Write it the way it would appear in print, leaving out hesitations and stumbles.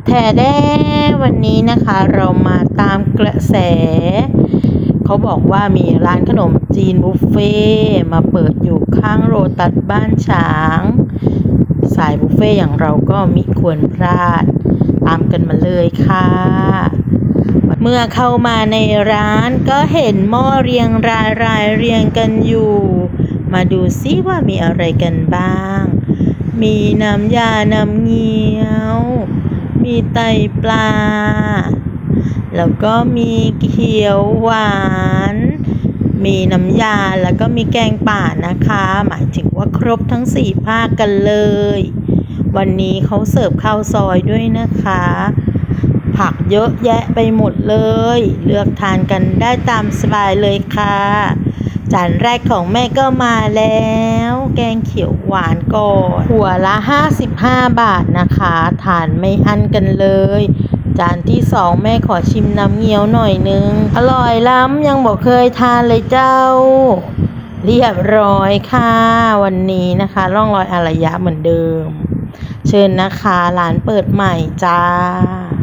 แท้แด้วันนี้นะคะเรามาตามกระแสเขาบอกว่ามีร้านขนมจีนบุฟเฟ่มาเปิดอยู่ข้างโรตัสบ้านฉางสายบุฟเฟ่อย่างเราก็มิควรพลาดตามกันมาเลยค่ะเมื่อเข้ามาในร้านก็เห็นหม้อเรียงรายเรียงกันอยู่มาดูซิว่ามีอะไรกันบ้างมีน้ำยาน้ำเงี้ยวมีไตปลาแล้วก็มีเขียวหวานมีน้ำยาแล้วก็มีแกงป่านะคะหมายถึงว่าครบทั้ง4ภาคกันเลยวันนี้เขาเสิร์ฟข้าวซอยด้วยนะคะผักเยอะแยะไปหมดเลยเลือกทานกันได้ตามสบายเลยค่ะจานแรกของแม่ก็มาแล้วแกงเขียวหวานก่อนหัวละ55 บาทนะคะทานไม่อั้นกันเลยจานที่2แม่ขอชิมน้ำเงี้ยวหน่อยนึงอร่อยล้ำยังบอกเคยทานเลยเจ้าเรียบร้อยค่ะวันนี้นะคะร่องรอยอารยะเหมือนเดิมเชิญนะคะร้านเปิดใหม่จ้า